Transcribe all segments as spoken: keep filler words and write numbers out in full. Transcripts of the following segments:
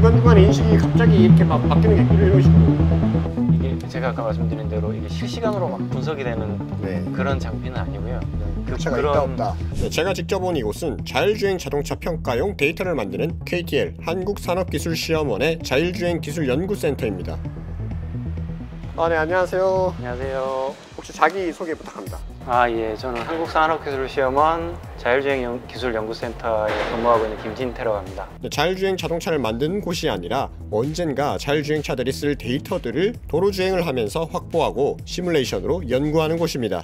중간중간에 인식이 갑자기 이렇게 막 바뀌는 게 이런 식으로. 이게 제가 아까 말씀드린 대로 이게 실시간으로 막 분석이 되는 네. 그런 장비는 아니고요. 네. 그 차가 그런... 있다 없다. 네, 제가 직접 온 이곳은 자율주행 자동차 평가용 데이터를 만드는 케이티엘 한국산업기술시험원의 자율주행기술연구센터입니다. 아, 네, 안녕하세요. 안녕하세요. 혹시 자기 소개 부탁합니다. 아, 예, 저는 한국산업기술시험원 자율주행기술연구센터에 근무하고 있는 김진태라고 합니다. 네, 자율주행 자동차를 만드는 곳이 아니라 언젠가 자율주행차들이 쓸 데이터들을 도로주행을 하면서 확보하고 시뮬레이션으로 연구하는 곳입니다.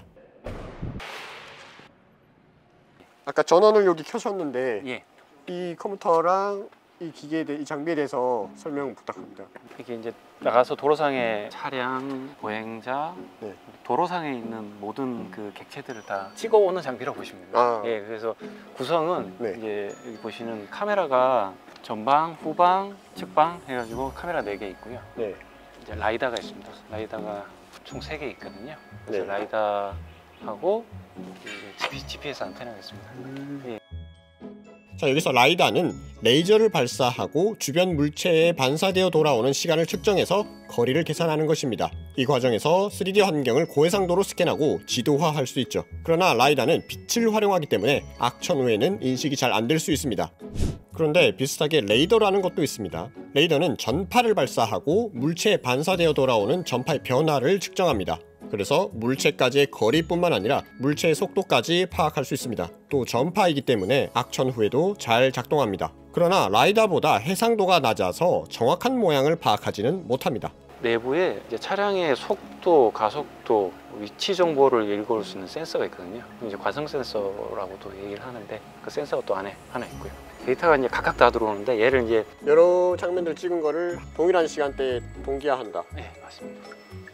아까 전원을 여기 켜셨는데 예. 이 컴퓨터랑 이 기계에 대해, 이 장비에 대해서 설명 부탁합니다. 이게 이제 나가서 도로상의 차량, 보행자, 네. 도로상에 있는 모든 그 객체들을 다 찍어오는 장비라고 보시면 됩니다. 아. 예, 그래서 구성은 네. 이제 여기 보시는 카메라가 전방, 후방, 측방 해가지고 카메라 네 개 있고요. 네. 이제 라이다가 있습니다. 라이다가 총 세 개 있거든요. 그래서 네. 라이다하고 지피에스 안테나가 있습니다. 음. 예. 자, 여기서 라이다는 레이저를 발사하고 주변 물체에 반사되어 돌아오는 시간을 측정해서 거리를 계산하는 것입니다. 이 과정에서 쓰리디 환경을 고해상도로 스캔하고 지도화할 수 있죠. 그러나 라이다는 빛을 활용하기 때문에 악천 후에는 인식이 잘 안 될 수 있습니다. 그런데 비슷하게 레이더라는 것도 있습니다. 레이더는 전파를 발사하고 물체에 반사되어 돌아오는 전파의 변화를 측정합니다. 그래서 물체까지의 거리뿐만 아니라 물체의 속도까지 파악할 수 있습니다. 또 전파이기 때문에 악천 후에도 잘 작동합니다. 그러나 라이다보다 해상도가 낮아서 정확한 모양을 파악하지는 못합니다. 내부에 이제 차량의 속도, 가속도, 위치 정보를 읽어올 수 있는 센서가 있거든요. 이제 과성 센서라고도 얘기를 하는데 그 센서가 또 안에 하나 있고요. 데이터가 이제 각각 다 들어오는데 얘를 이제 여러 장면들 찍은 거를 동일한 시간대에 동기화한다. 네, 맞습니다.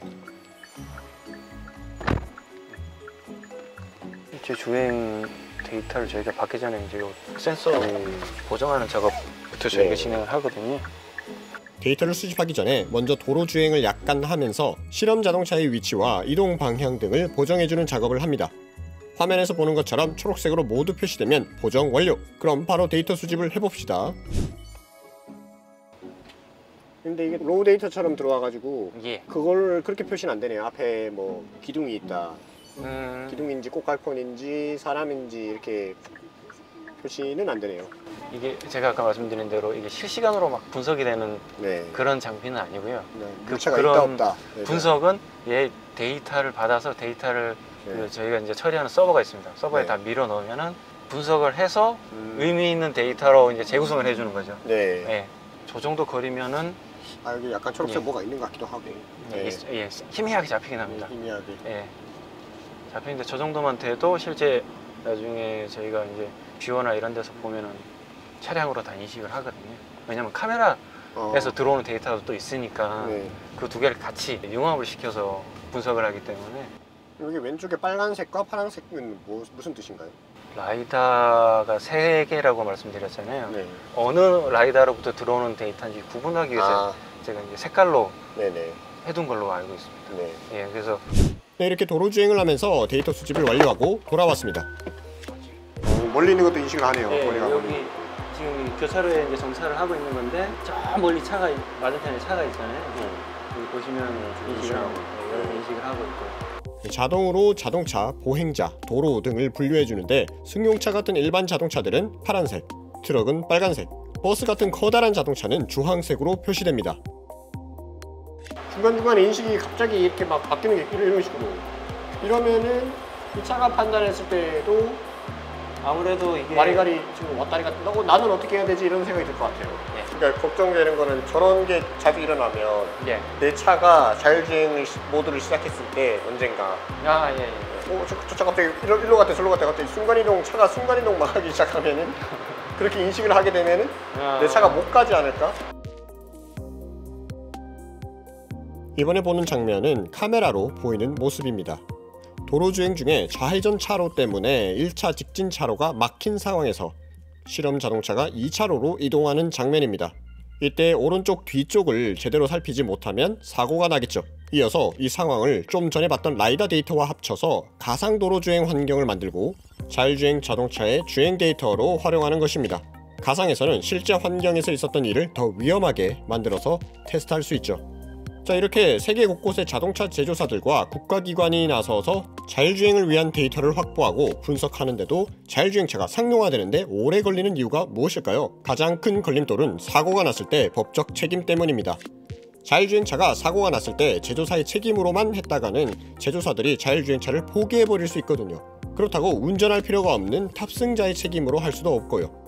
제 주행 데이터를 저희가 받기 전에 이제 센서 보정하는 작업부터 저희가 네. 진행을 하거든요. 데이터를 수집하기 전에 먼저 도로 주행을 약간 하면서 실험 자동차의 위치와 이동 방향 등을 보정해주는 작업을 합니다. 화면에서 보는 것처럼 초록색으로 모두 표시되면 보정 완료! 그럼 바로 데이터 수집을 해봅시다. 근데 이게 로우 데이터처럼 들어와가지고 예. 그걸 그렇게 표시는 안 되네요. 앞에 뭐 기둥이 있다. 음... 기둥인지 꽃갈콘인지 사람인지 이렇게 표시는 안 되네요. 이게 제가 아까 말씀드린 대로 이게 실시간으로 막 분석이 되는 네. 그런 장비는 아니고요. 네. 그, 물체가 그런 있다 없다. 네. 분석은 얘 데이터를 받아서 데이터를 네. 그 저희가 이제 처리하는 서버가 있습니다. 서버에 네. 다 밀어 넣으면은 분석을 해서 음... 의미 있는 데이터로 이제 재구성을 해주는 거죠. 네. 예. 저 정도 거리면은 아, 여기 약간 초록색 예. 뭐가 있는 것 같기도 하고. 예, 예, 희미하게 잡히긴 합니다. 희미하게. 예. 잡히는데 저 정도만 돼도 실제 나중에 저희가 이제 뷰어나 이런 데서 보면은 차량으로 다 인식을 하거든요. 왜냐면 카메라에서 어. 들어오는 데이터도 또 있으니까 네. 그 두 개를 같이 융합을 시켜서 분석을 하기 때문에. 여기 왼쪽에 빨간색과 파란색은 뭐, 무슨 뜻인가요? 라이다가 세 개라고 말씀드렸잖아요. 네. 어느 라이다로부터 들어오는 데이터인지 구분하기 위해서 아. 제가 이제 색깔로 네네. 해둔 걸로 알고 있습니다. 네. 예, 그래서 네, 이렇게 도로 주행을 하면서 데이터 수집을 완료하고 돌아왔습니다. 어, 멀리 있는 것도 인식을 하네요. 예, 머리가 여기 멀리. 지금 교차로에 이제 정차를 하고 있는 건데 저 멀리 차가 맞은편에 차가 있잖아요. 네. 여기 보시면 인식을 하고 있고, 네. 인식을 하고 있고. 자동으로 자동차, 보행자, 도로 등을 분류해 주는데 승용차 같은 일반 자동차들은 파란색, 트럭은 빨간색, 버스 같은 커다란 자동차는 주황색으로 표시됩니다. 중간중간에 인식이 갑자기 이렇게 막 바뀌는 게 이런 식으로. 이러면은 이 차가 판단했을 때도 아무래도 이게 와리가리 지금 왔다리 갔다 어, 나는 어떻게 해야 되지 이런 생각이 들 것 같아요. 예. 그러니까 걱정되는 거는 저런 게 자주 일어나면 예. 내 차가 자율주행 모드를 시작했을 때 언젠가 아, 예, 예. 어, 저, 저 차 갑자기 일로, 일로 갔다 저로 갔다 갑자기 순간이동 차가 순간이동 막 하기 시작하면은 그렇게 인식을 하게 되면은 아, 내 차가 못 가지 않을까? 이번에 보는 장면은 카메라로 보이는 모습입니다. 도로주행 중에 좌회전 차로 때문에 일 차 직진 차로가 막힌 상황에서 실험 자동차가 이 차로로 이동하는 장면입니다. 이때 오른쪽 뒤쪽을 제대로 살피지 못하면 사고가 나겠죠. 이어서 이 상황을 좀 전에 봤던 라이다 데이터와 합쳐서 가상 도로주행 환경을 만들고 자율주행 자동차의 주행 데이터로 활용하는 것입니다. 가상에서는 실제 환경에서 있었던 일을 더 위험하게 만들어서 테스트할 수 있죠. 자, 이렇게 세계 곳곳의 자동차 제조사들과 국가기관이 나서서 자율주행을 위한 데이터를 확보하고 분석하는데도 자율주행차가 상용화되는데 오래 걸리는 이유가 무엇일까요? 가장 큰 걸림돌은 사고가 났을 때 법적 책임 때문입니다. 자율주행차가 사고가 났을 때 제조사의 책임으로만 했다가는 제조사들이 자율주행차를 포기해버릴 수 있거든요. 그렇다고 운전할 필요가 없는 탑승자의 책임으로 할 수도 없고요.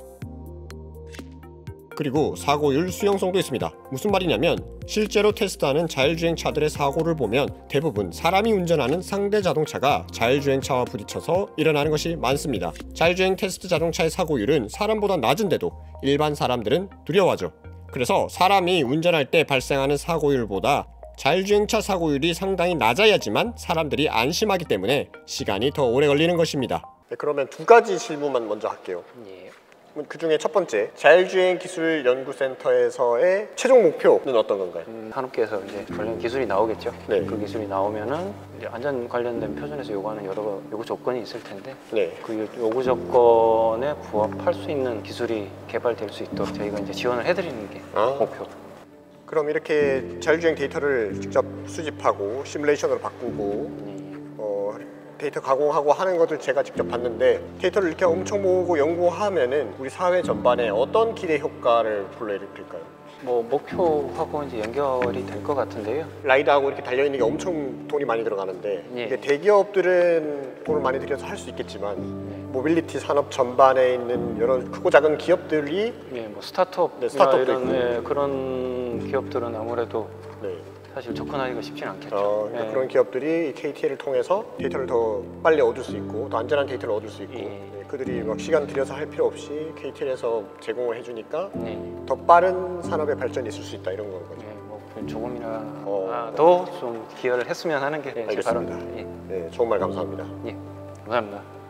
그리고 사고율 수용성도 있습니다. 무슨 말이냐면 실제로 테스트하는 자율주행차들의 사고를 보면 대부분 사람이 운전하는 상대 자동차가 자율주행차와 부딪혀서 일어나는 것이 많습니다. 자율주행 테스트 자동차의 사고율은 사람보다 낮은데도 일반 사람들은 두려워하죠. 그래서 사람이 운전할 때 발생하는 사고율보다 자율주행차 사고율이 상당히 낮아야지만 사람들이 안심하기 때문에 시간이 더 오래 걸리는 것입니다. 네, 그러면 두 가지 질문만 먼저 할게요. 예. 그 중에 첫 번째, 자율주행 기술 연구센터에서의 최종 목표는 어떤 건가요? 음, 산업계에서 이제 관련 기술이 나오겠죠. 네. 그 기술이 나오면은 이제 안전 관련된 표준에서 요구하는 여러 요구 조건이 있을 텐데 네. 그 요구 조건에 부합할 수 있는 기술이 개발될 수 있도록 저희가 이제 지원을 해드리는 게 아. 목표. 그럼 이렇게 자율주행 데이터를 직접 수집하고 시뮬레이션으로 바꾸고 예. 어, 데이터 가공하고 하는 것을 제가 직접 봤는데 데이터를 이렇게 엄청 모으고 연구하면은 우리 사회 전반에 어떤 기대 효과를 불러일으킬까요? 뭐 목표하고 이제 연결이 될 것 같은데요. 라이드하고 이렇게 달려있는 게 엄청 돈이 많이 들어가는데 예. 이게 대기업들은 돈을 많이 들여서 할 수 있겠지만 네. 모빌리티 산업 전반에 있는 여러 크고 작은 기업들이 예, 뭐 스타트업 네, 스타트업도 이런 있고. 예, 그런 기업들은 아무래도 네. 사실 접근하기가 쉽지는 않겠죠. 어, 그러니까 예. 그런 기업들이 케이티엘을 통해서 데이터를 더 빨리 얻을 수 있고 더 안전한 데이터를 얻을 수 있고 예. 네, 그들이 막 시간 들여서 할 필요 없이 케이티엘에서 제공을 해주니까 예. 더 빠른 산업의 발전이 있을 수 있다 이런 건 거죠. 예, 뭐 조금이라도 어. 좀 기여를 했으면 하는 게 제 알겠습니다. 바람입니다. 예. 네, 좋은 말 감사합니다. 예, 감사합니다.